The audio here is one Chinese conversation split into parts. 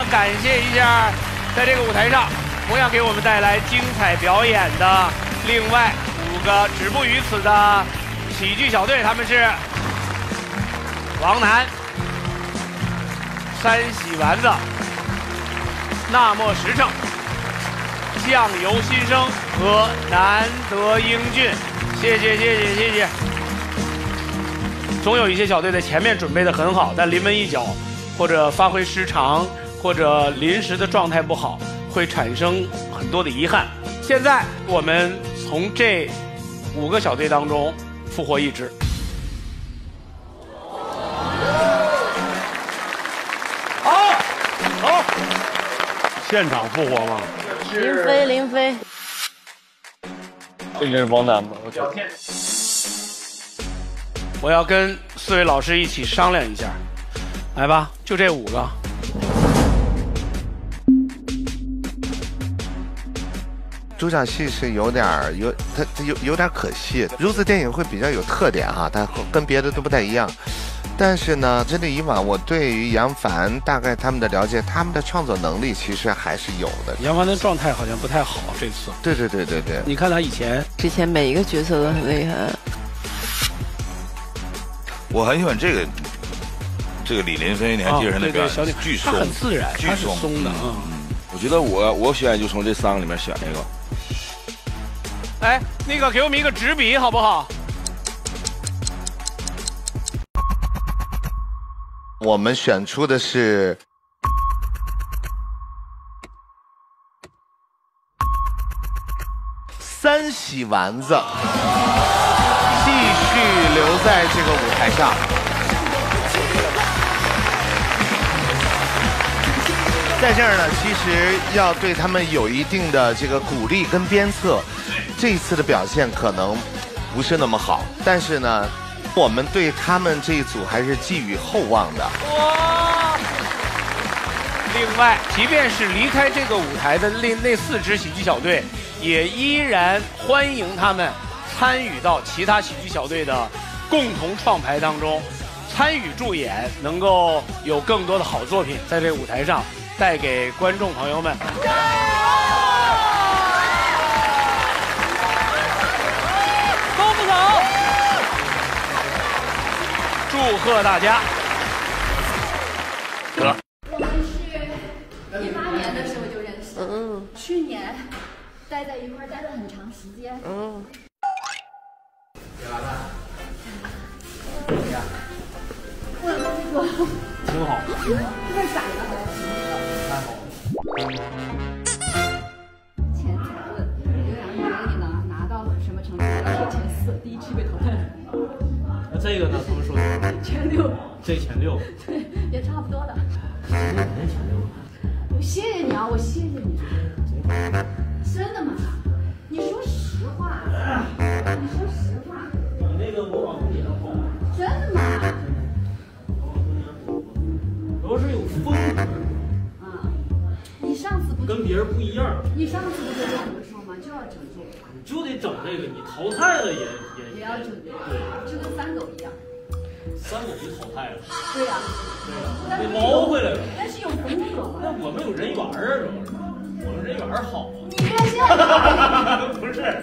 感谢一下，在这个舞台上同样给我们带来精彩表演的另外5个止步于此的喜剧小队，他们是王楠、三喜丸子、那么实诚、酱油新生和难得英俊。谢谢。总有一些小队在前面准备的很好，但临门一脚，或者发挥失常，或者临时的状态不好，会产生很多的遗憾。现在我们从这5个小队当中复活一支。好，现场复活吗？ 林飞。 这应该是王楠吧？ 我要跟4位老师一起商量一下，来吧，就这5个。 主场戏是有点可惜，如此电影会比较有特点哈，它跟别的都不太一样。但是呢，针对以往我对于杨凡大概他们的了解，他们的创作能力其实还是有的。 杨凡的状态好像不太好，这次。 对。 你看他之前每一个角色都很厉害。 我很喜欢这个李林飞，你还记得他那表演？巨松， 他很自然，他是松的啊。 我觉得我选就从这3个里面选一个。 哎，那个给我们一个纸笔好不好？ 我们选出的是三喜丸子，继续留在这个舞台上。在这儿呢，其实要对他们有一定的这个鼓励跟鞭策。这一次的表现可能不是那么好，但是呢，我们对他们这一组还是寄予厚望的。 哇！另外，即便是离开这个舞台的那4支喜剧小队，也依然欢迎他们参与到其他喜剧小队的共同创排当中，参与助演，能够有更多的好作品在这个舞台上带给观众朋友们。高不高？祝贺大家！得。 我们是18年的时候就认识，去年待在一块儿待了很长时间。我跟你说， 挺好， 太傻了，好像。 太好了。 前3轮有2个你觉得你能拿到什么成绩？要说前4，第1期被淘汰。 那这个呢？他们说前6。 这前6。 对，也差不多了。 前6。 我谢谢你啊，我谢谢你。真的吗？你说实话。你说实话。 你那个模仿也好。 真的吗？ 主要是有风格。 你上次不跟别人不一样。 你上次不就跟我说吗？就要整这个。 你就得整这个，你淘汰了也要整这个。对，就跟3狗一样。 3狗就淘汰了。 对呀。 对呀。得捞回来了。 但是有风格嘛。 那我们有人缘啊，主要是我们人缘好。 你别这样。 不是。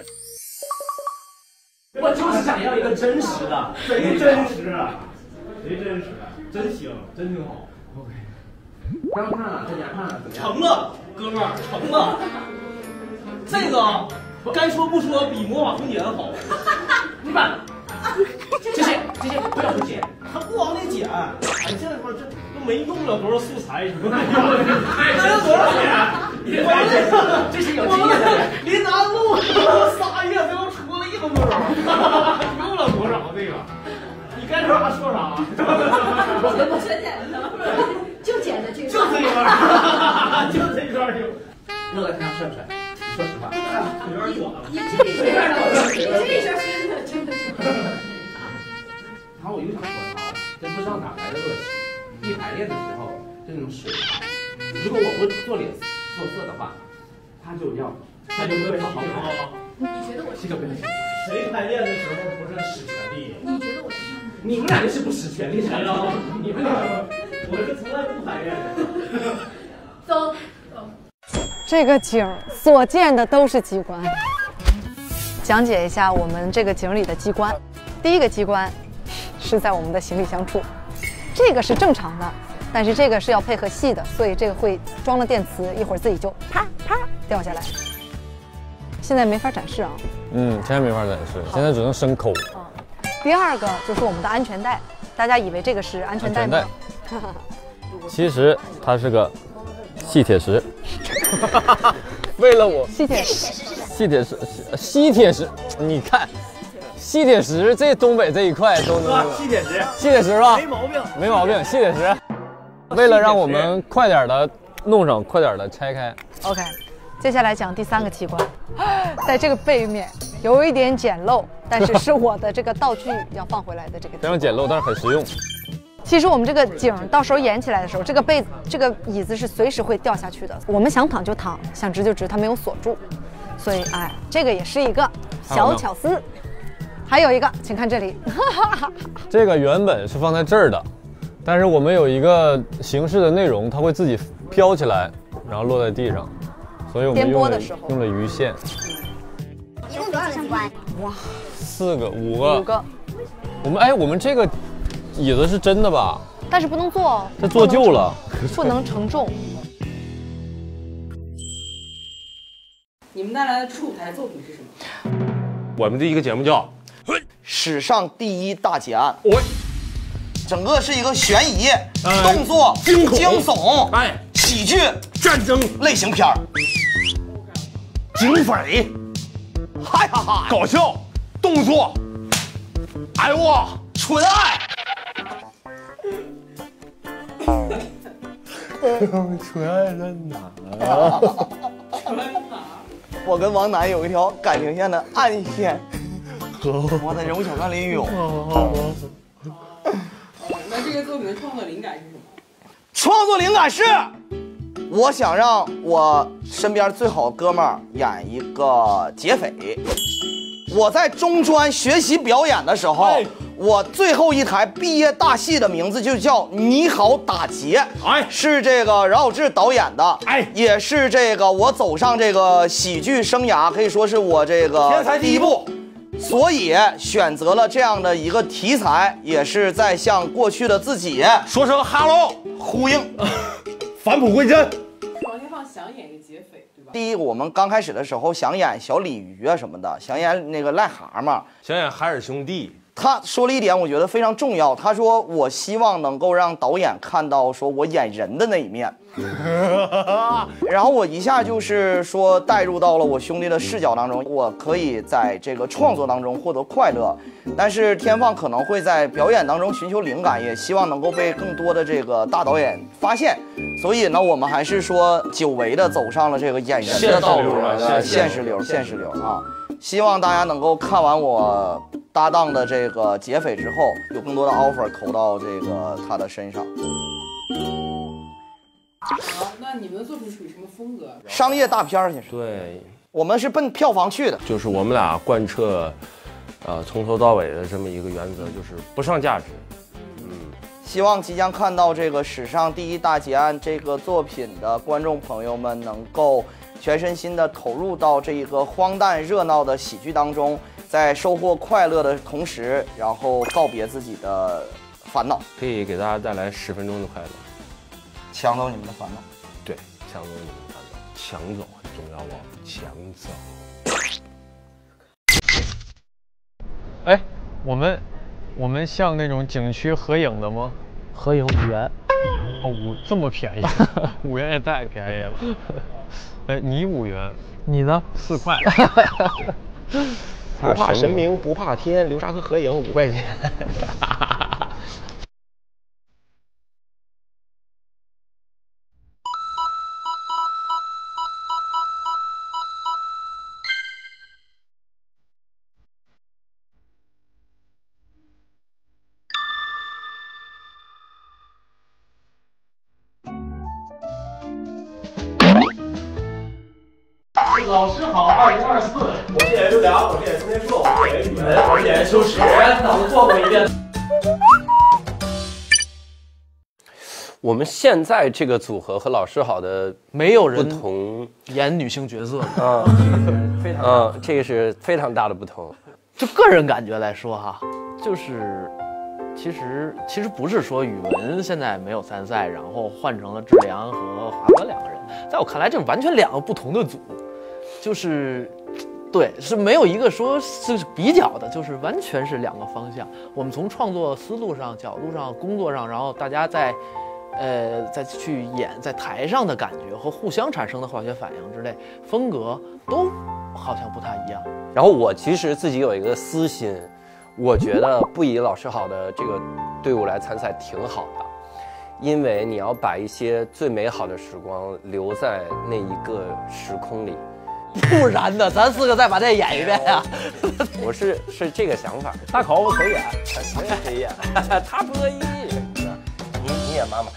我就是想要一个真实的，贼真实啊，贼真实，真行，真挺好。OK， 刚看了，在家看了，成了，哥们儿，成了。这个该说不说，比魔法空姐好。你把这些不要不剪，他不往里剪。哎，这会儿这都没用了多少素材，什么的，这有多少钱？这是有经验的。临南路3月最后出了1个多少？用了多少这个？你该说啥说啥。 我全剪了，就剪的这个， 就这一段，就这一段就。乐哥，他帅不帅？说实话，有点短了。 你这一圈的，你这一圈真的是。 然后我又想说他，真不知道哪来的恶习，一排练的时候就那种水。如果我不做脸做色的话，他就会好看。 你觉得我是这个问题？ 谁排练的时候不是使全力？ 你觉得我是？ 你们俩就是不使全力才了。 你们俩，我是从来不排练的。 这个井所见的都是机关。讲解一下我们这个井里的机关。第一个机关是在我们的行李箱处，这个是正常的，但是这个是要配合细的，所以这个会装了电磁，一会儿自己就啪啪掉下来。现在没法展示啊。 现在没法展示，现在只能生抠。 第二个就是我们的安全带，大家以为这个是安全带吗？ 其实它是个细铁石。为了我吸铁石， 你看，吸铁石这东北这一块都能吸铁石是吧？ 没毛病， 吸铁石。为了让我们快点的弄上，快点的拆开。 OK， 接下来讲第三个器官，在这个背面有一点简陋，但是是我的这个道具要放回来的这个。 非常简陋，但是很实用。 其实我们这个井到时候演起来的时候，这个椅子是随时会掉下去的。我们想躺就躺，想直就直，它没有锁住，所以这个也是一个小巧思。还有一个，请看这里， 这个原本是放在这儿的，但是我们有一个形式的内容，它会自己飘起来，然后落在地上，所以我们用了鱼线。 一共多少个机关？ 哇，4个、5个。我们这个椅子是真的吧？ 但是不能坐哦， 这做旧了， 不能承重。 你们带来的初舞台作品是什么？ 我们的一个节目叫《 史上第一大劫案》，整个是一个悬疑、动作、惊悚、喜剧、 战争类型片儿， 警匪， 嗨哈哈， 搞笑，动作，哎哇， 纯爱。 纯爱在哪？ 我跟王楠有一条感情线的暗线，我在人物小传里有。 那这个作品的创作灵感是什么？ 创作灵感是，我想让我身边最好的哥们儿演一个劫匪。我在中专学习表演的时候，我最后一台毕业大戏的名字就叫《你好打劫》，是这个饶有志导演的，也是这个我走上这个喜剧生涯，可以说是我这个天才第一步， 所以选择了这样的一个题材，也是在向过去的自己说声哈喽， 呼应， 返璞归真。 王天放想演一个劫匪，对吧？ 第一，我们刚开始的时候想演小鲤鱼啊什么的，想演那个癞蛤蟆， 想演海尔兄弟。 他说了一点，我觉得非常重要。他说：“我希望能够让导演看到，说我演人的那一面。”然后我一下就是说带入到了我兄弟的视角当中，我可以在这个创作当中获得快乐，但是天放可能会在表演当中寻求灵感，也希望能够被更多的这个大导演发现。所以呢，我们还是说久违的走上了这个演员的道路，现实流啊！希望大家能够看完我搭档的这个劫匪之后，有更多的 offer 投到这个他的身上。 好，那你们的作品属于什么风格？ 商业大片儿，其实对， 我们是奔票房去的。 就是我们俩贯彻，从头到尾的这么一个原则，就是不上价值。 希望即将看到这个史上第一大劫案这个作品的观众朋友们能够全身心的投入到这一个荒诞热闹的喜剧当中，在收获快乐的同时，然后告别自己的烦恼， 可以给大家带来10分钟的快乐， 抢走你们的烦恼。 对，抢走你们的烦恼，抢走很重要哦，抢走。 哎，我们像那种景区合影的吗？ 合影5元。 哦，这么便宜，5元也太便宜了。哎，你5元， 你呢 ？4块。 不怕神明不怕天，流沙河合影5块钱。 老师好，2024，我是演员刘良，我是演员孙天硕，我是演员宇文，我是演员秋实，脑子做过一遍。 我们现在这个组合和老师好的没有人不同演女性角色这个是非常大的不同。 就个人感觉来说哈，就是其实不是说语文现在没有参赛，然后换成了志良和华哥两个人，在我看来这完全两个不同的组，就是对，是没有一个说是比较的，就是完全是两个方向。我们从创作思路上、角度上、工作上，然后大家再去演在台上的感觉和互相产生的化学反应之类，风格都好像不太一样。 然后我其实自己有一个私心，我觉得不以老师好的这个队伍来参赛挺好的，因为你要把一些最美好的时光留在那一个时空里。 不然呢，咱4个再把这演一遍呀。 我是这个想法。 大考我可以演， 我也可以演，他不乐意。你演妈妈。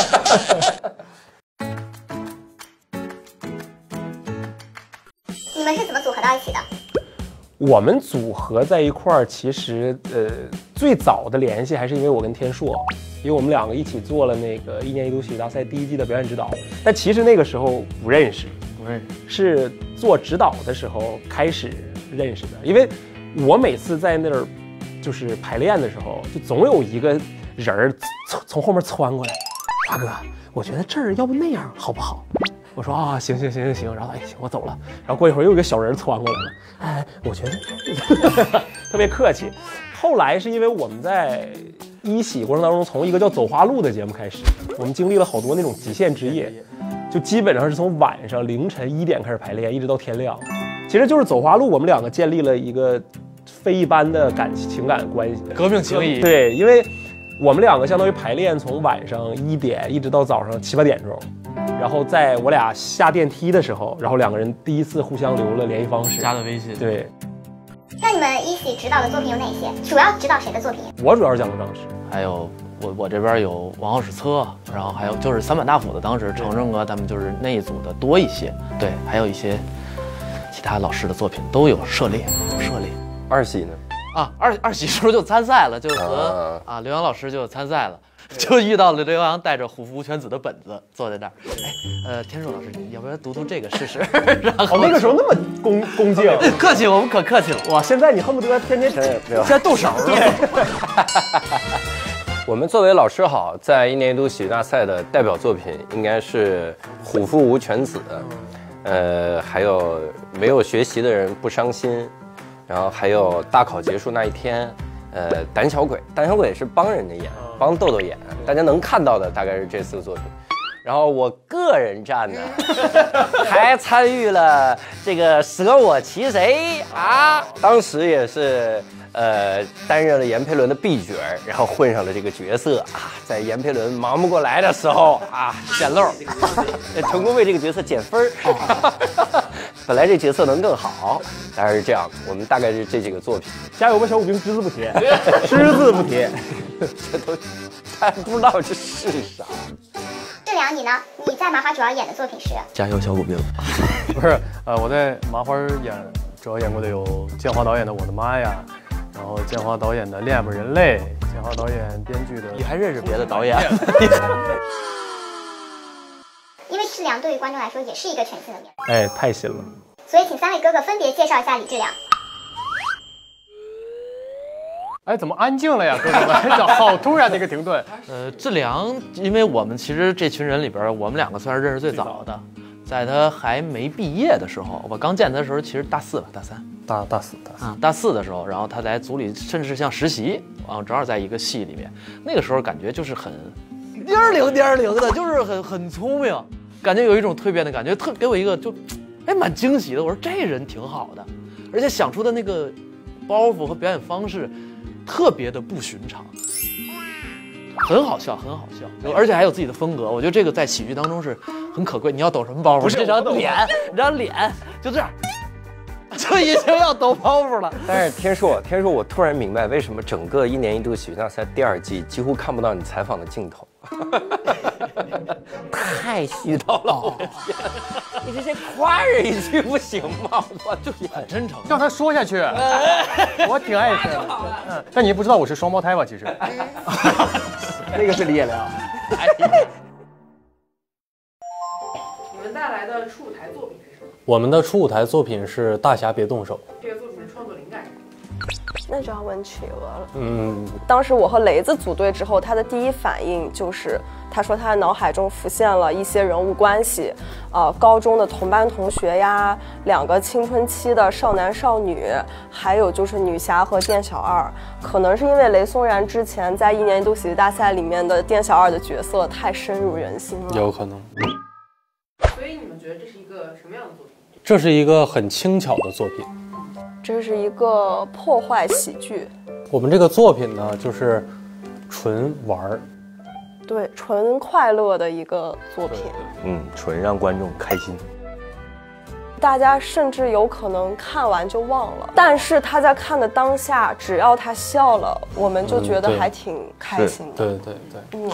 你们是怎么组合到一起的？ 我们组合在一块儿，其实最早的联系还是因为我跟天硕，因为我们两个一起做了那个1年1度戏剧大赛第1季的表演指导，但其实那个时候不认识，是做指导的时候开始认识的。因为我每次在那儿就是排练的时候，就总有一个人儿从后面窜过来，华哥，我觉得这儿要不那样好不好？我说啊，行，然后行，我走了。然后过一会儿又有一个小人窜过来了，我觉得特别客气。后来是因为我们在一喜过程当中，从一个叫走花路的节目开始，我们经历了好多那种极限之夜，就基本上是从晚上凌晨1点开始排练，一直到天亮。其实就是走花路，我们两个建立了一个非一般的情感关系， 革命情谊。 对，因为我们两个相当于排练从晚上1点一直到早上7、8点钟。然后在我俩下电梯的时候，然后两个人第一次互相留了联系方式， 加了微信。 对。 那你们一起指导的作品有哪些？主要指导谁的作品？ 我主要是讲过张弛， 还有我这边有王浩史册，然后还有就是三板大斧的，当时程正哥他们就是那一组的多一些。对，还有一些其他老师的作品都有涉猎。 二喜呢？ 啊，二喜时候就参赛了，就和刘洋老师就参赛了。就遇到了刘洋带着虎符无犬子的本子坐在那儿，天硕老师，你要不要读这个试试？然后那个时候那么恭敬， 客气，我们可客气了。 哇，现在你恨不得天天现在动手了。 我们作为老师好，在1年1度喜剧大赛的代表作品应该是虎符无犬子，还有没有学习的人不伤心，然后还有大考结束那一天。胆小鬼是帮人家演，帮豆豆演，大家能看到的大概是这4个作品。然后我个人站呢，还参与了这个舍我其谁啊，当时也是担任了闫佩伦的 B 角，然后混上了这个角色啊，在闫佩伦忙不过来的时候啊，捡漏，成功为这个角色减分。本来这角色能更好，但是这样，我们大概是这几个作品。 加油吧，小虎兵，只字不提，只字不提， 这都还不知道这是啥。 志良，你呢？你在麻花主要演的作品是？ 加油，小虎兵。 不是，我在麻花主要演过的有建华导演的《我的妈呀》，然后建华导演的《恋爱吧人类》，建华导演编剧的。 你还认识别的导演？ 因为志良对于观众来说也是一个全新的面。 太新了。 所以请3位哥哥分别介绍一下李志良。 怎么安静了呀，哥哥们？好突然的一个停顿。 志良，因为我们其实这群人里边，我们2个算是认识最早的，在他还没毕业的时候，我刚见他的时候，其实大4吧，大4的时候，然后他在组里甚至是像实习，然后正好在一个戏里面，那个时候感觉就是很颠零的，就是很聪明，感觉有一种蜕变的感觉，给我一个就蛮惊喜的。我说这人挺好的，而且想出的那个包袱和表演方式特别的不寻常，很好笑，而且还有自己的风格。我觉得这个在喜剧当中是很可贵。你要抖什么包袱？ 不是这张脸就这样，就已经要抖包袱了。 但是天硕，我突然明白为什么整个1年1度喜剧大赛第2季几乎看不到你采访的镜头。太虚到了，你这些夸人一句不行吗？我就是很真诚， 让他说下去。我挺爱听的。但你不知道我是双胞胎吧？其实， 那个是李野良。 你们带来的初舞台作品是什么？ 我们的初舞台作品是《大侠别动手》。 这个作品的创作灵感是什么？ 那就要问企鹅了。当时我和雷子组队之后，他的第一反应就是，他说他的脑海中浮现了一些人物关系，高中的同班同学呀，2个青春期的少男少女，还有就是女侠和店小二。可能是因为雷松然之前在1年1度喜剧大赛里面的店小二的角色太深入人心了， 有可能。 所以你们觉得这是一个什么样的作品？ 这是一个很轻巧的作品。 这是一个破坏喜剧。 我们这个作品呢，就是纯玩儿， 对，纯快乐的一个作品。 纯让观众开心。 大家甚至有可能看完就忘了，但是他在看的当下，只要他笑了，我们就觉得还挺开心的。 对对对。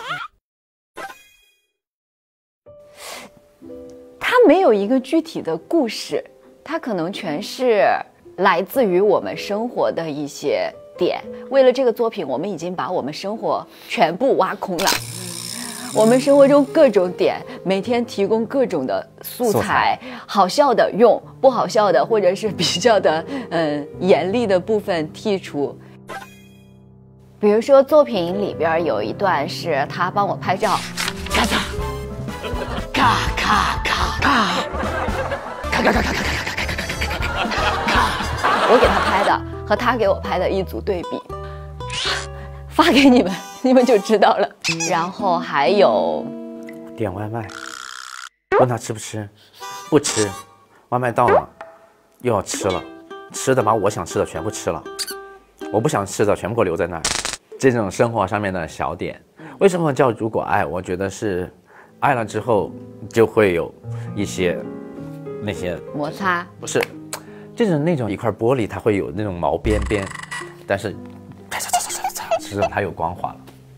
他没有一个具体的故事，他可能全是来自于我们生活的一些点。为了这个作品，我们已经把我们生活全部挖空了。我们生活中各种点，每天提供各种的素材，好笑的用，不好笑的或者是比较的严厉的部分剔除。比如说作品里边有一段是他帮我拍照，咔嚓，咔咔咔咔，咔咔咔咔咔咔咔咔咔，我给他拍的和他给我拍的一组对比，发给你们。你们就知道了。然后还有点外卖，问他吃不吃，不吃，外卖到了又要吃了，吃的把我想吃的全部吃了，我不想吃的全部给我留在那儿。这种生活上面的小点，为什么叫如果爱？我觉得是爱了之后就会有一些那些摩擦， 不是，就是那种一块玻璃它会有那种毛边边，但是这种它有光滑了。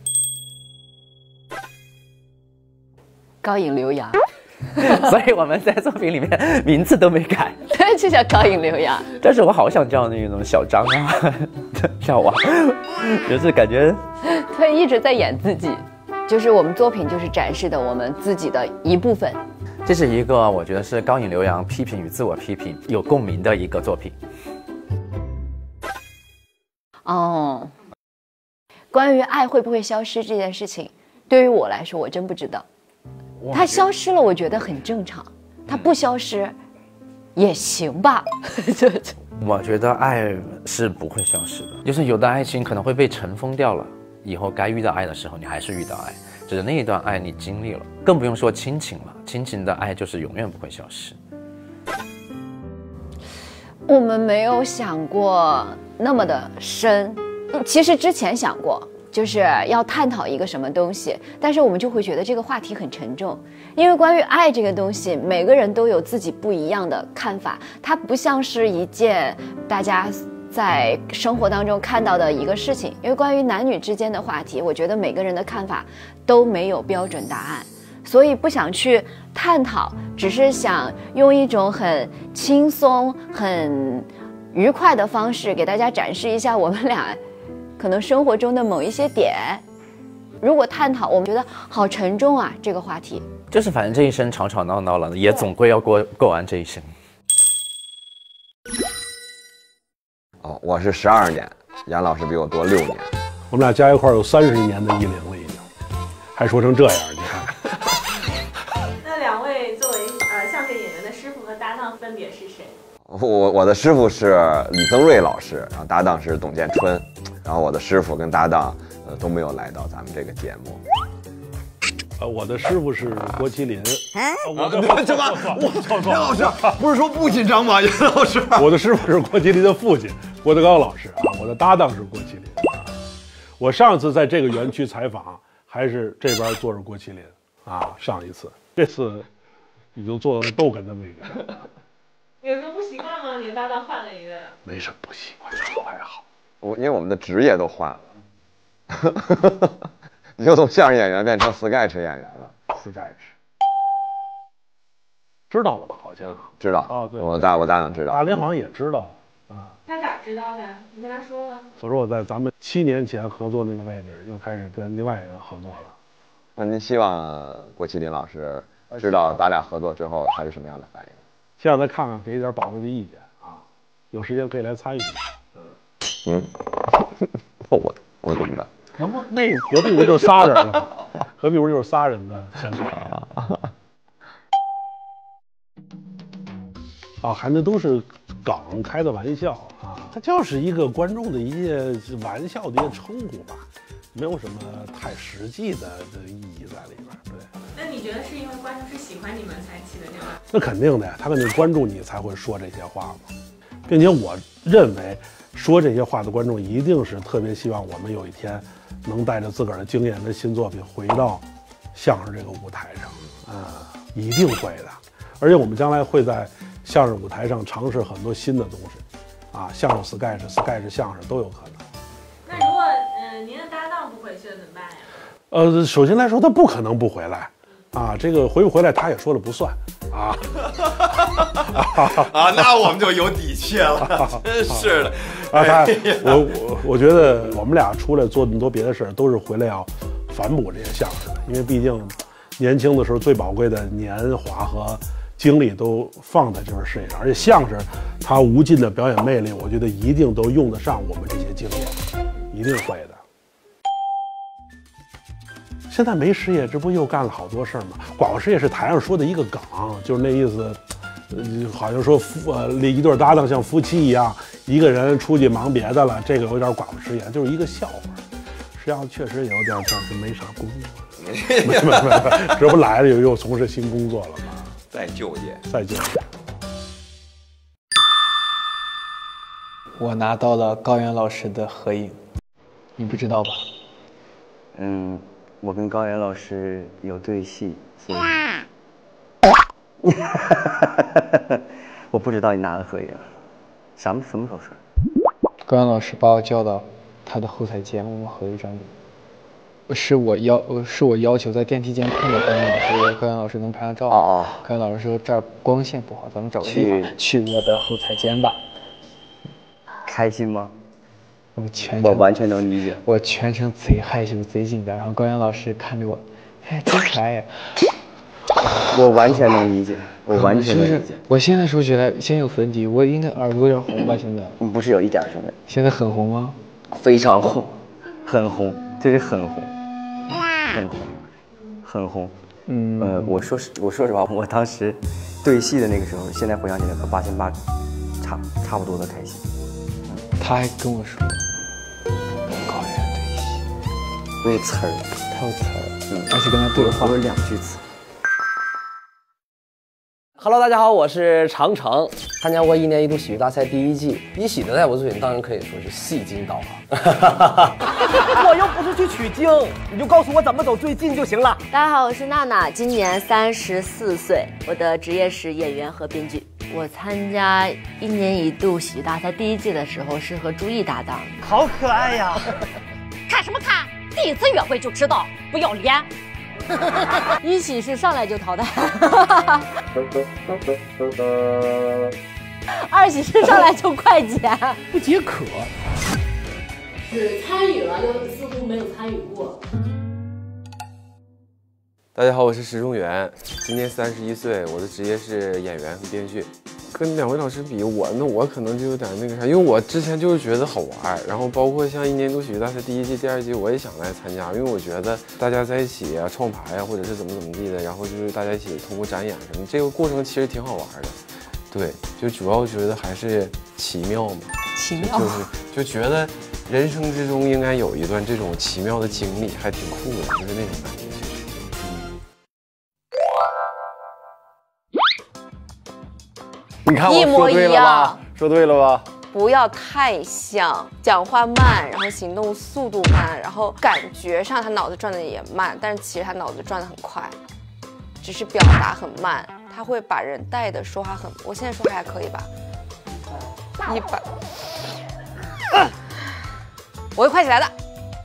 高引流洋， 所以我们在作品里面名字都没改， 对，就叫高引流洋。 但是我好想叫那种小张啊，小王，就是感觉对，一直在演自己，就是我们作品就是展示的我们自己的一部分。 这是一个我觉得是高引流洋批评与自我批评有共鸣的一个作品。 哦，关于爱会不会消失这件事情，对于我来说，我真不知道。它消失了，我觉得很正常；它不消失，也行吧。 我觉得爱是不会消失的，就是有的爱情可能会被尘封掉了，以后该遇到爱的时候，你还是遇到爱，只是那一段爱你经历了，更不用说亲情了。亲情的爱就是永远不会消失。 我们没有想过那么的深，其实之前想过。就是要探讨一个什么东西，但是我们就会觉得这个话题很沉重，因为关于爱这个东西，每个人都有自己不一样的看法，它不像是一件大家在生活当中看到的一个事情。因为关于男女之间的话题，我觉得每个人的看法都没有标准答案，所以不想去探讨，只是想用一种很轻松、很愉快的方式给大家展示一下我们俩可能生活中的某一些点。如果探讨，我们觉得好沉重啊，这个话题。 就是反正这一生吵吵闹闹了，也总归要过完这一生。 哦，我是12年，杨老师比我多6年， 我们俩加一块有30年的艺龄了，已经，还说成这样，你看。 那2位作为相声演员的师傅和搭档分别是谁？ 我的师傅是李增瑞老师，然后搭档是董建春，然后我的师傅跟搭档都没有来到咱们这个节目。 我的师傅是郭麒麟。 我的什么？杨老师不是说不紧张吗？杨老师， 我的师傅是郭麒麟的父亲郭德纲老师啊，我的搭档是郭麒麟。我上次在这个园区采访，还是这边坐着郭麒麟啊，上一次，这次已经坐到逗哏的位置。 有什么不习惯吗？你搭档换了一个。 没什么不习惯，还好。 因为我们的职业都换了，你就从相声演员变成 sketch 演员了。 sketch 知道了吧？好像知道啊，对， 我搭档知道。 大林好像也知道啊。 他咋知道的？你跟他说了。 所以说我在咱们7年前合作那个位置，又开始跟另外一个人合作了。 那您希望郭麒麟老师知道咱俩合作之后他是什么样的反应？ 希望他看看，给一点宝贵的意见啊，有时间可以来参与。 我怎么办？ 那隔壁不就仨人了？隔壁不就是仨人的现场啊？还那都是梗开的玩笑啊，它就是一个观众的一些玩笑的一些称呼吧，没有什么太实际的意义在里边。对。 那你觉得是因为观众是喜欢你们才起的这个？ 那肯定的呀，他肯定关注你才会说这些话嘛，并且我认为说这些话的观众一定是特别希望我们有一天能带着自个儿的经验跟新作品回到相声这个舞台上，一定会的。而且我们将来会在相声舞台上尝试很多新的东西，啊，相声 sketch 相声都有可能。 那如果您的搭档不回去了怎么办呀？ 首先来说他不可能不回来，啊，这个回不回来他也说了不算，啊。 啊，那我们就有底气了，真是的。 啊，我觉得我们俩出来做那么多别的事儿，都是回来要反哺这些相声的，因为毕竟年轻的时候最宝贵的年华和精力都放在这份事业上，而且相声它无尽的表演魅力，我觉得一定都用得上我们这些经验，一定会的。现在没失业，这不又干了好多事儿吗？寡妇失业是台上说的一个梗，就是那意思，好像说一对搭档像夫妻一样，一个人出去忙别的了，这个有点寡妇失业，就是一个笑话。实际上确实也有点，但是没啥工作，没，这不来了又从事新工作了吗？ 再就业。 我拿到了高原老师的合影，你不知道吧？ 我跟高原老师有对戏，所以我不知道你拿了合影，什么时候说？ 高原老师把我叫到他的后台间，我们合了一张影。是我要求在电梯间碰到高原老师，高原老师能拍上照。高原老师说这儿光线不好，咱们找个地方去我的后台间吧。 开心吗？ 我完全能理解。 我全程贼害羞贼紧张，然后高原老师看着我，哎，真可爱呀。 我完全能理解，我完全能理解。 我现在说起来，先有粉底，我应该耳朵有点红吧？现在不是有一点兄弟？ 现在很红吗？ 非常红，很红，这是很红，很红，很红。我说实话，我当时对戏的那个时候，现在回想起来和8800差不多的开心。 他还跟我说，跟高原对戏， 我有词儿， 他有词儿，而且跟他对话， 我有2句词。 Hello， 大家好，我是长城，参加过1年1度喜剧大赛第1季，一喜的代表作品当然可以说是戏精导航。 我又不是去取经，你就告诉我怎么走最近就行了。 大家好，我是娜娜，今年34岁，我的职业是演员和编剧。我参加1年1度喜剧大赛第1季的时候是和朱毅搭档， 好可爱呀！ 看什么看？第一次约会就知道不要脸。 一喜是上来就淘汰，二喜是上来就快剪， 不解渴。 只参与了，又似乎没有参与过。 大家好，我是石中元，今年31岁，我的职业是演员和编剧。跟2位老师比，我可能就有点那个啥，因为我之前就是觉得好玩，然后包括像1年1度喜剧大赛第1季、第2季，我也想来参加，因为我觉得大家在一起啊，创牌啊，或者是怎么地的，然后就是大家一起通过展演什么，这个过程其实挺好玩的。对，就主要觉得还是奇妙嘛， 奇妙， 就觉得人生之中应该有一段这种奇妙的经历，还挺酷的，就是那种感觉。 你看我说对了吧？说对了吧？ 不要太像，讲话慢，然后行动速度慢，然后感觉上他脑子转的也慢，但是其实他脑子转的很快，只是表达很慢。他会把人带的说话很，我现在说还可以吧？100，我会快起来的。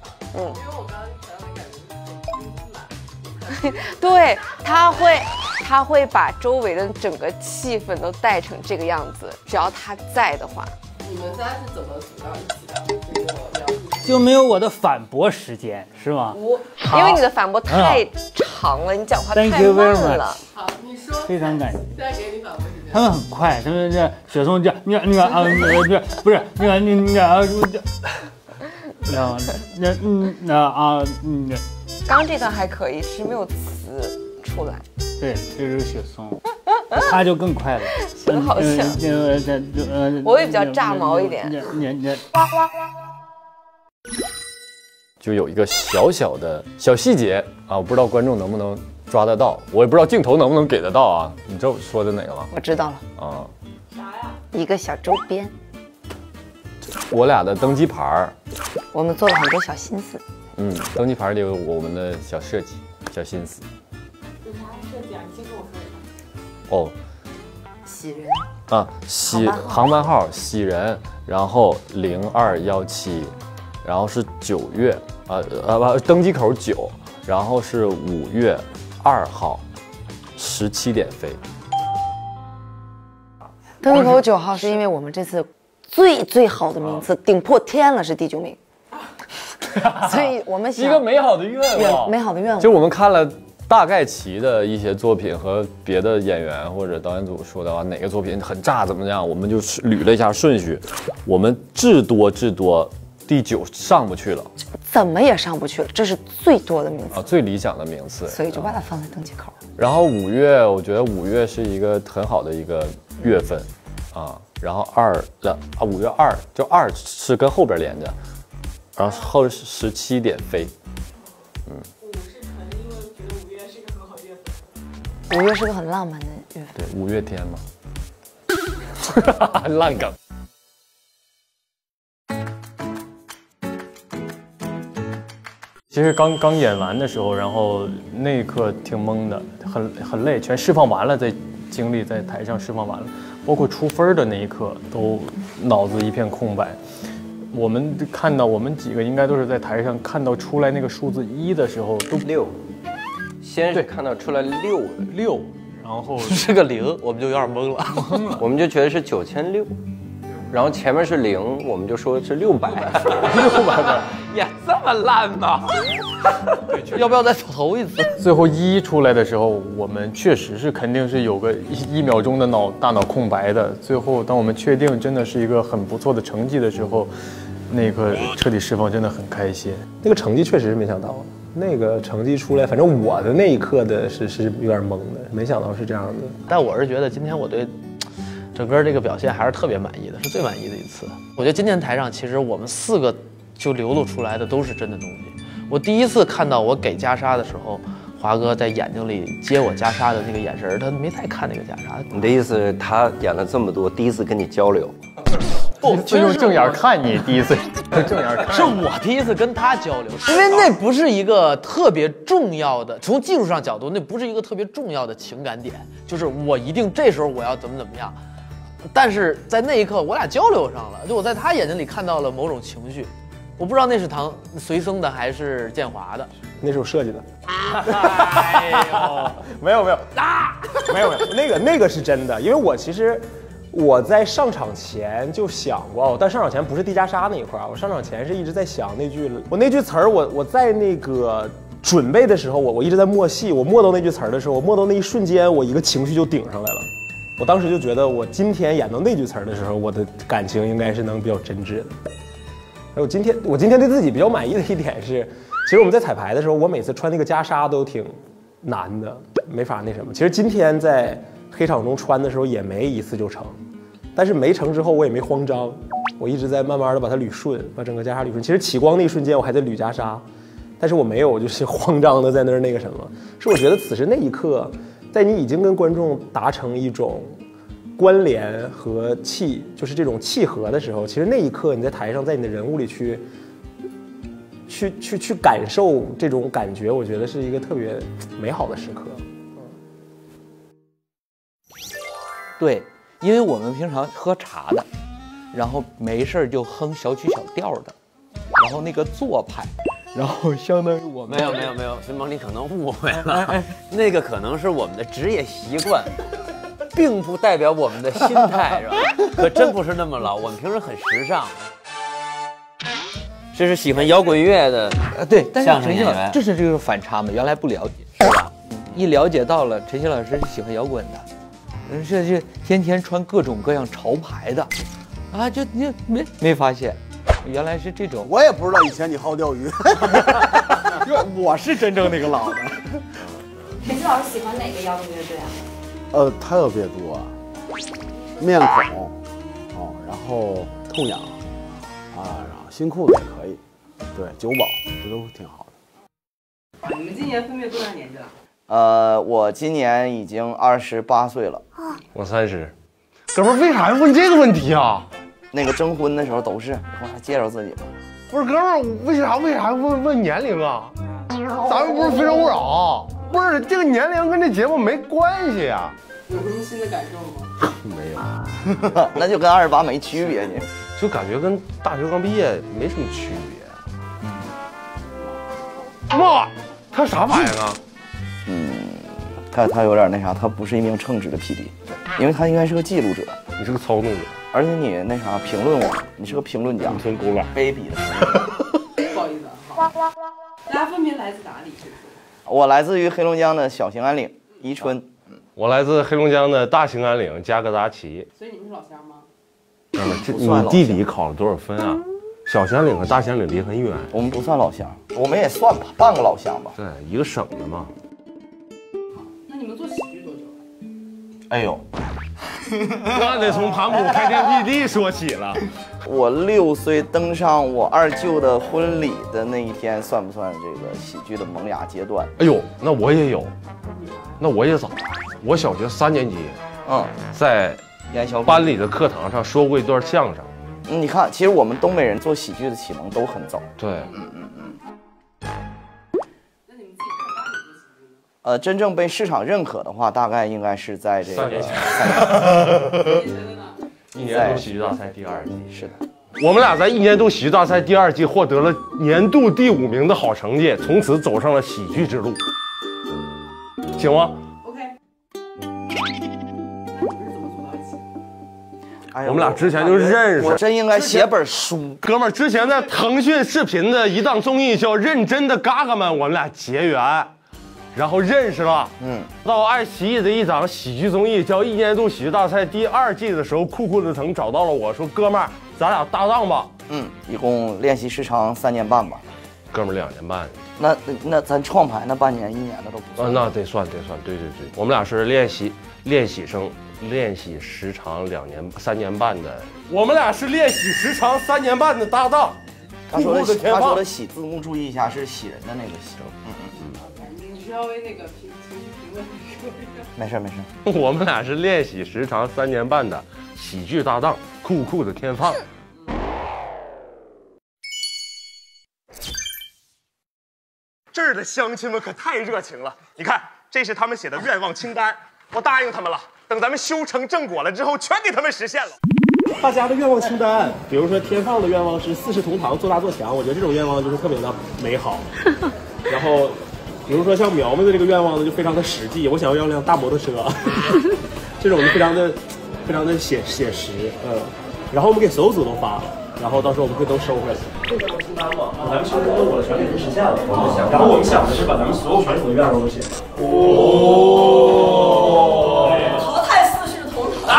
对，他会把周围的整个气氛都带成这个样子，只要他在的话。 你们仨是怎么组到一起的？ 就没有我的反驳时间，是吗？ 因为你的反驳太长了，你讲话太慢了。 好，你说。 非常感谢。 再给你反驳时间。 他们很快，他们这雪松这那个啊，不是那个刚这段还可以，是没有词出来。 对，这是雪松，他就更快了。 学得好像。我也比较炸毛一点。 就有一个小小的小细节啊，我不知道观众能不能抓得到，我也不知道镜头能不能给得到啊。你知道我说的哪个吗？ 我知道了啊， 啥呀？ 一个小周边， 我俩的登机牌儿， 我们做了很多小心思。 登机牌里有我们的小设计、小心思。 有啥设计啊？你先跟我说一下。 哦， 喜人啊，航班号喜人，然后0217。然后是9月，登机口9，然后是5月2号，17点飞。 登机口9号是因为我们这次最好的名次顶破天了，是第9名，所以我们想一个美好的愿望， 美好的愿望。 就我们看了大概齐的一些作品和别的演员或者导演组说的话，哪个作品很炸怎么样，我们就捋了一下顺序，我们至多。第9上不去了， 怎么也上不去了，这是最多的名次最理想的名次， 所以就把它放在登机口。 然后5月，我觉得5月是一个很好的一个月份，然后5月2就2是跟后边连着，然后后17点飞 5是纯因为觉得5月是一个很好的月份，5月是个很浪漫的月份， 对，5月天嘛，烂梗。其实刚演完的时候，然后那一刻挺懵的，很累，全释放完了，在精力在台上释放完了，包括出分的那一刻都脑子一片空白。我们看到我们几个应该都是在台上看到出来那个数字1的时候都 6，先是看到出来6， 然后是个0，我们就有点懵了， 我们就觉得是9600。然后前面是0，我们就说是600，600 呀，这么烂吗？要不要再投一次？ 最后1出来的时候，我们确实是肯定是有个1秒钟的大脑空白的。最后，当我们确定真的是一个很不错的成绩的时候，那个彻底释放真的很开心。 那个成绩确实是没想到，那个成绩出来，反正我的那一刻的是有点懵的，没想到是这样的。 但我是觉得今天我对整个这个表现还是特别满意的，是最满意的一次。我觉得今天台上其实我们4个就流露出来的都是真的东西。我第一次看到我给袈裟的时候，华哥在眼睛里接我袈裟的那个眼神，他没太看那个袈裟。 你的意思是他演了这么多，第一次跟你交流？ 不， 就用正眼看你，第一次正眼看， 是我第一次跟他交流，因为那不是一个特别重要的，从技术上角度，那不是一个特别重要的情感点，就是我一定这时候我要怎么样。但是在那一刻，我俩交流上了，就我在他眼睛里看到了某种情绪，我不知道那是随僧的还是建华的， 那是我设计的。 哎呦， 没有，没有，那个是真的，因为我在上场前就想过，但上场前不是递袈裟那一块，我上场前是一直在想那句词儿，我在那个准备的时候，我一直在默戏，我默到那句词儿的时候，我默到那一瞬间，我一个情绪就顶上来了。我当时就觉得，我今天演到那句词儿的时候，我的感情应该是能比较真挚的。我今天对自己比较满意的一点是，其实我们在彩排的时候，我每次穿那个袈裟都挺难的，没法那什么。其实今天在黑场中穿的时候也没一次就成，但是没成之后我也没慌张，我一直在慢慢的把它捋顺，把整个袈裟捋顺。其实起光那一瞬间我还在捋袈裟，但是我没有就是慌张的在那儿那个什么，是我觉得此时那一刻。在你已经跟观众达成一种关联和就是这种契合的时候，其实那一刻你在台上，在你的人物里去感受这种感觉，我觉得是一个特别美好的时刻。 对，因为我们平常喝茶的，然后没事就哼小曲小调的，然后那个做派。然后相当于我们没有，孙萌你可能误会了，那个可能是我们的职业习惯，并不代表我们的心态，是吧？可真不是那么老，我们平时很时尚。 这是喜欢摇滚乐的对，但是相声陈星老演员。 这是这个反差嘛，原来不了解是吧？一了解到了，陈星老师是喜欢摇滚的，是天天穿各种各样潮牌的，啊，就你没发现，原来是这种。 我也不知道以前你好钓鱼，我是真正那个老的。 陈星老师喜欢哪个摇滚乐队啊？ 特别多，面孔，然后痛痒，然后新裤子也可以，对，九宝这都挺好的。 你们今年分别多大年纪了？ 我今年已经28岁了。 我30。哥们儿，为啥要问这个问题啊？ 那个征婚的时候都是，我还介绍自己吗？ 不是哥们儿，为啥问年龄啊？咱们不是非诚勿扰，不是这个年龄跟这节目没关系呀。 有什么新的感受吗？ 没有， 那就跟28没区别，你就感觉跟大学刚毕业没什么区别。妈，他啥反应啊？ 他有点那啥，他不是一名称职的 PD，因为他应该是个记录者， 你是个操纵者， 而且你那啥评论我，你是个评论家， 你成狗懒， 卑鄙的。 不好意思啊，大家分别来自哪里？ 我来自于黑龙江的小兴安岭宜春， 我来自黑龙江的大兴安岭加格达奇。 所以你们是老乡吗？ 你地理考了多少分啊？小兴安岭和大兴安岭离很远。 我们不算老乡，我们也算吧，半个老乡吧。 对，一个省的嘛。 那你们做喜剧多久了？ 哎呦， 那得从盘古开天辟地说起了。 我6岁登上我二舅的婚礼的那一天，算不算这个喜剧的萌芽阶段？ 哎呦，那我也有，那我也早，我小学3年级，在班里的课堂上说过一段相声。 你看，其实我们东北人做喜剧的启蒙都很早。 对， 真正被市场认可的话，大概应该是在这个 3年前。一年度喜剧大赛第2季。 是的， 我们俩在一年度喜剧大赛第2季获得了年度第5名的好成绩，从此走上了喜剧之路，行吗？我们俩之前就认识， 我真应该写本书。 哥们儿，之前在腾讯视频的一档综艺叫《认真的嘎嘎们》，我们俩结缘，然后认识了。到爱奇艺的一档喜剧综艺叫《一年度喜剧大赛》第2季的时候，酷酷的腾找到了我说：“哥们儿，咱俩搭档吧。” 一共练习时长3年半吧。 哥们儿2年半。 那咱创牌那半年1年的都不算。 那得算。对，我们俩是练习生。练习时长3年半的，我们俩是练习时长3年半的搭档。 他说的喜，字幕注意一下，是喜人的那个喜。 你需要为那个评论说一下。没事。我们俩是练习时长3年半的喜剧搭档，酷酷的天放。 这儿的乡亲们可太热情了，你看，这是他们写的愿望清单，我答应他们了。等咱们修成正果了之后，全给他们实现了。 大家的愿望清单，比如说天放的愿望是4世同堂，做大做强，我觉得这种愿望就是特别的美好。然后，比如说像苗苗的这个愿望呢，就非常的实际，我想要辆大摩托车，这种就非常的写实。然后我们给所有组都发了，然后到时候我们会都收回来。这个愿望清单嘛，咱们修成正果的全给实现了。然后我们想的是把咱们所有选手的愿望都写了。 淘汰4世同堂。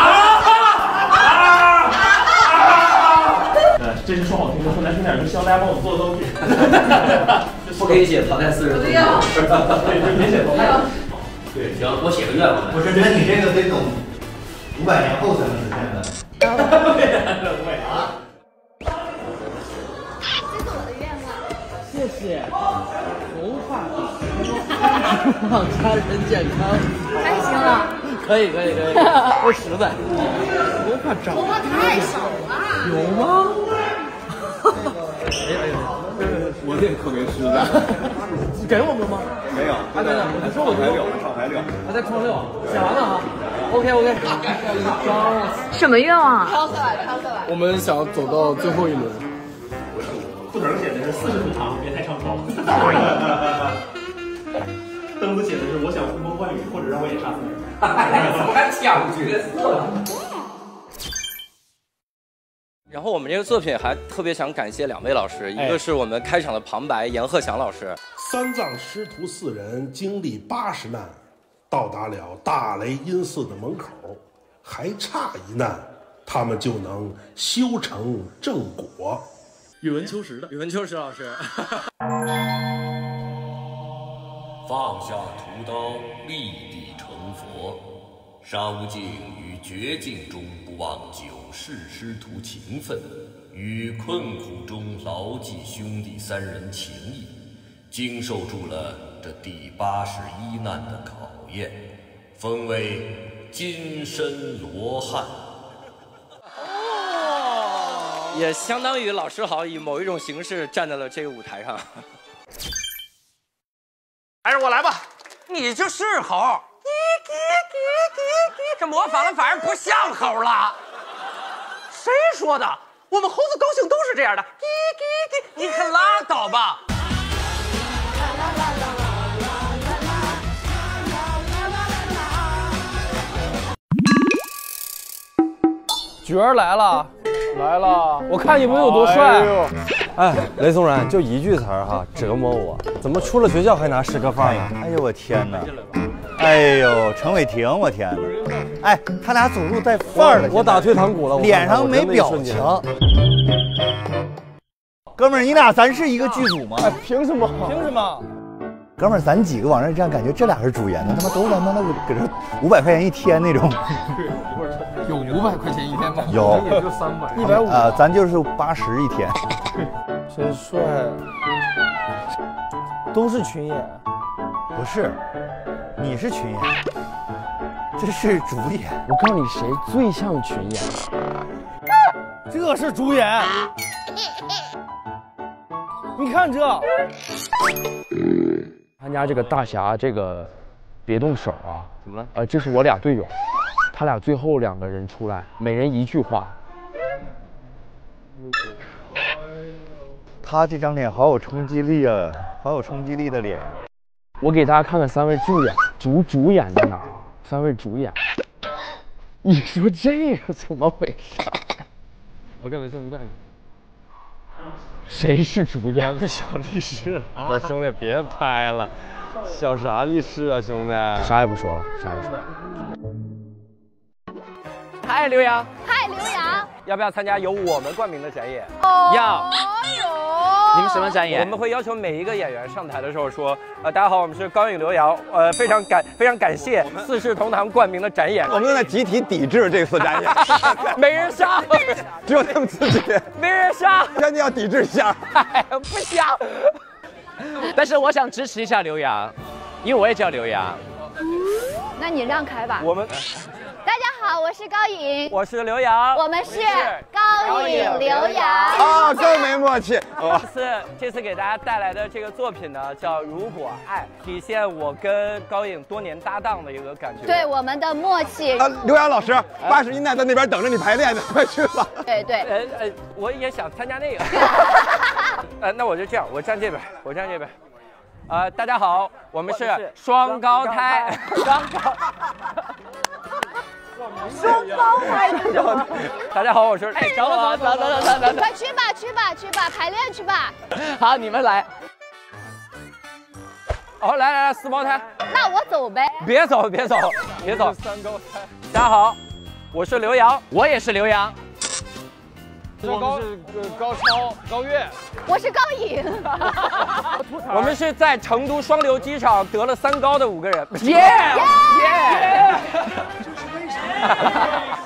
这是说好听的，说难听点，就希望大家帮我做的都可以。 不可以写淘汰4世同堂。 对，就别写淘汰。 对，行，我写个愿望。 不是，那你这个得等500年后才能实现的。 这是我的愿望。 谢谢。头发让家人健康。 还行了。 可以，我实在。头发长。 头发太少了。 有吗？ 我这特别实在。 给我们吗？ 没有， 还没呢。我说我上台6， 还在创6，写完了哈。OK。 什么愿望啊？ 挑色吧。 我们想要走到最后一轮。 裤腿写的是4世同堂，别太上头。灯子写的是我想呼风唤雨，或者让我也杀死人。 还抢角色。 然后我们这个作品还特别想感谢2位老师，一个是我们开场的旁白阎鹤祥老师。 三藏师徒4人经历80难，到达了大雷音寺的门口，还差1难，他们就能修成正果。 宇文秋实的， 宇文秋实老师。 放下屠刀，立地成佛。沙悟净于绝境中不忘九世师徒情分，于困苦中牢记兄弟3人情谊，经受住了这第81难的考验，封为金身罗汉。 也相当于老师好以某一种形式站在了这个舞台上。 还是我来吧。 你就是猴，这模仿的反而不像猴了。谁说的？我们猴子高兴都是这样的。你可拉倒吧！ 角儿来了。 来了， 我看你们有多帅。 哎，雷松然，就一句词儿哈，折磨我。怎么出了学校还拿师哥范呢？ 哎呦我天哪！哎呦，陈伟霆，我天哪！哎，他俩走路带范儿的。 我打退堂鼓了， 脸上没表情。哥们儿，你俩咱是一个剧组吗？ 哎，凭什么？ 凭什么？ 哥们儿，咱几个往这站，感觉这俩是主演的，他妈都他妈那个搁这500块钱一天那种。 有500块钱一天吗？ 有， 也就300。 150。咱就是80一天。 真帅！都是群演。 不是，你是群演，这是主演。 我告诉你，谁最像群演？ 这是主演。你看这。 参加这个大侠，这个别动手啊！怎么了？这是我俩队友，他俩最后2个人出来，每人1句话。 他这张脸好有冲击力啊，好有冲击力的脸。 我给大家看看3位助演，主演在哪儿？3位主演。你说这个怎么回事？我干没这么干。谁是主演？ 个小律师。不是兄弟，别拍了，小啥律师啊，兄弟。 啥也不说了，啥也不说了。 嗨，刘洋。 嗨，刘洋。 要不要参加由我们冠名的展演？ 要。 你们什么展演？ 我们会要求每一个演员上台的时候说，大家好，我们是高颖刘洋，非常感谢4世同堂冠名的展演。 我们正在集体抵制这次展演， 没人上， 只有他们自己， 没人上， 赶紧要抵制一下。 不想。 但是我想支持一下刘洋，因为我也叫刘洋。 那你让开吧。 我们。 大家好，我是高颖， 我是刘洋， 我们是高颖刘洋啊，更没默契。 这次给大家带来的这个作品呢，叫《如果爱》，体现我跟高颖多年搭档的一个感觉， 对我们的默契。 刘洋老师，81难在那边等着你排练呢，快去吧。 对， 我也想参加那个。那我就这样，我站这边，大家好，我们是双高胎，双胞胎。大家好，我是。 走， 快去吧，排练去吧。 好，你们来。 好，来，4胞胎。 那我走呗。 别走。 3高胎。 大家好，我是刘洋， 我也是刘洋。 我们是高超、高月， 我是高颖。 我们是在成都双流机场得了3高的5个人。 耶！